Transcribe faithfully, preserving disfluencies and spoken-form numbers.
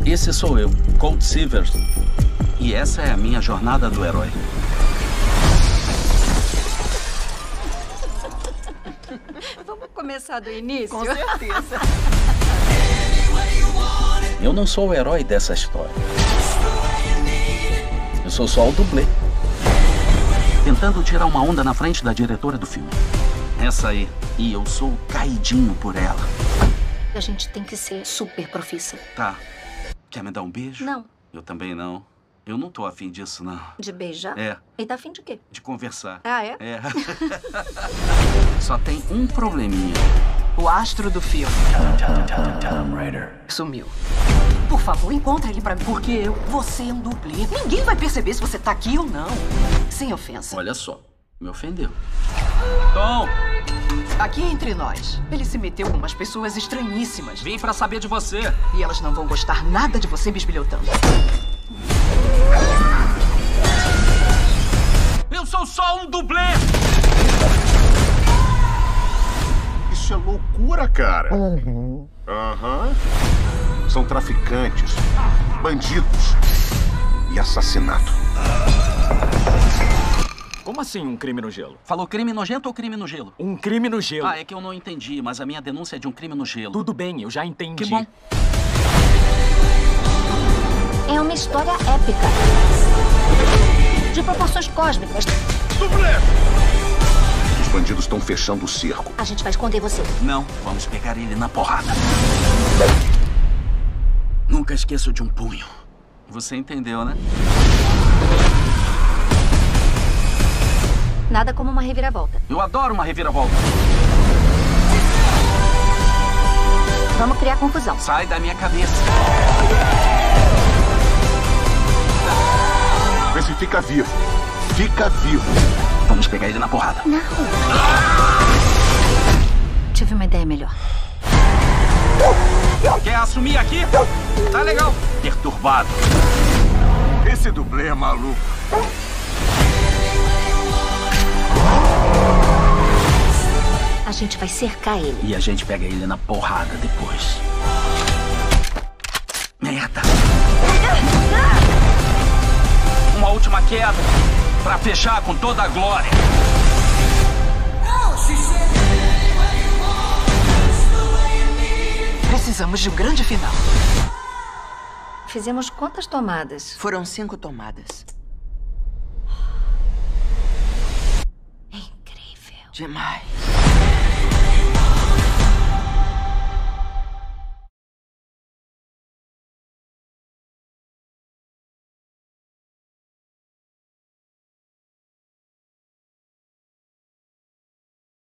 Esse sou eu, Colt Silvers. E essa é a minha jornada do herói. Vamos começar do início? Com certeza. Eu não sou o herói dessa história. Eu sou só o dublê. Tentando tirar uma onda na frente da diretora do filme. Essa aí. E eu sou caidinho por ela. A gente tem que ser super profissa. Tá. Quer me dar um beijo? Não. Eu também não. Eu não tô afim disso, não. De beijar? É. E tá afim de quê? De conversar. Ah, é? É. Só tem um probleminha. O astro do filme sumiu. Por favor, encontra ele pra mim. Porque eu, você é um dublê. Ninguém vai perceber se você tá aqui ou não. Sem ofensa. Olha só. Me ofendeu. Tom! Aqui entre nós, ele se meteu com umas pessoas estranhíssimas. Vim pra saber de você. E elas não vão gostar nada de você bisbilhotando. Eu sou só um dublê! Isso é loucura, cara. Aham. Uhum. São traficantes, bandidos e assassinato. Como assim um crime no gelo? Falou crime nojento ou crime no gelo? Um crime no gelo. Ah, é que eu não entendi, mas a minha denúncia é de um crime no gelo. Tudo bem, eu já entendi. Que bom. É uma história épica. De proporções cósmicas. Dublê! Os bandidos estão fechando o cerco. A gente vai esconder você. Não, vamos pegar ele na porrada. Nunca esqueço de um punho. Você entendeu, né? Nada como uma reviravolta. Eu adoro uma reviravolta. Vamos criar confusão. Sai da minha cabeça. Vê se fica vivo. Fica vivo. Vamos pegar ele na porrada. Não. Tive uma ideia melhor. Quer assumir aqui? Tá legal. Perturbado. Esse dublê é maluco. A gente vai cercar ele. E a gente pega ele na porrada depois. Merda. Uma última queda pra fechar com toda a glória. Precisamos de um grande final. Fizemos quantas tomadas? Foram cinco tomadas. É incrível. Demais.